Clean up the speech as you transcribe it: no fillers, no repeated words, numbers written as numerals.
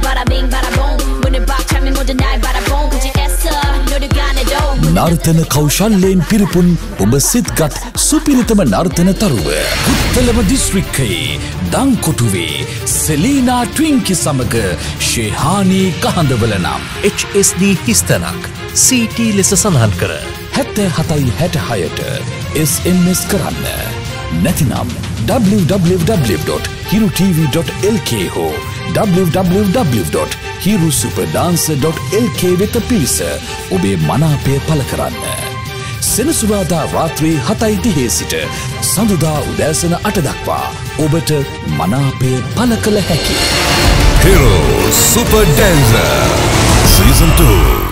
bada bing bada boom. Bunny bop timing on the night bada boom. Cause you answer, know the gun at all. නර්තන කෞශල්‍යයෙන් පිරිපුන් ඔබ සිත්ගත් සුපිරිතම නර්තන තරුව පුත්තලම දිස්ත්‍රික්කයේ දංකොටුවේ සෙලීනා ට්වින්කි සමග ශේහානී කහඳවල නම් HSD හිස්තනක් CT ලෙස සඳහන් කර 7766ට SMS කරන්න. නැතිනම් www.hirutv.lk හෝ www.hirusuperdancer.lk වෙත පිවිස ඔබේ මනාපය පළ කරන්න. සෙනසුරාදා රාත්‍රී 7:30 සිට සඳුදා උදෑසන 8 දක්වා ඔබට මනාපය පළ කළ හැකියි. Hero Super Dancer Season 2